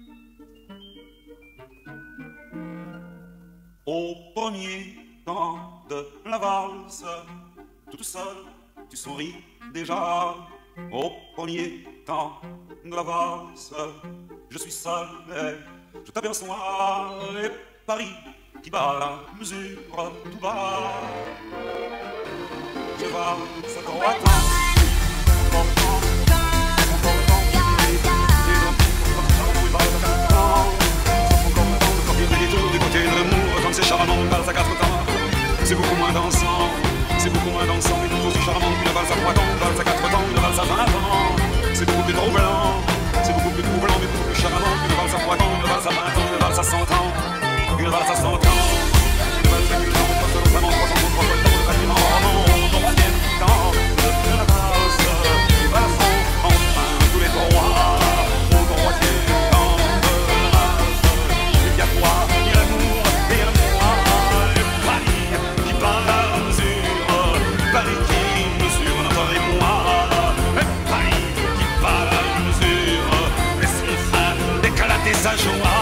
Au premier temps de la valse, tout seul, tu souris déjà. Au premier temps de la valse, je suis seul et je t'aperçois. Et Paris qui bat la mesure tout bas. Je valse à droite. C'est charmant, une valse à quatre temps. C'est beaucoup moins dansant, c'est beaucoup moins dansant, mais tout aussi charmant qu'une valse à trois temps, une valse à quatre temps, une valse à 20 ans. C'est beaucoup plus troublant, c'est beaucoup plus troublant, mais beaucoup plus charmant qu'une valse à trois temps, une valse à 20 ans, une valse à 100 ans, une valse à 100 ans, une valse à 1000 ans, pas seulement vraiment 300 ans, 300 ans, de bâtiment, dans la mienne, temps de la valse, les valses sont enfin tous les droits, au droitier temps de la valse, il y a quoi, il y a l'amour. Paris qui mesure notre émoi, Paris qui bat la mesure, laisse-moi éclater sa joie.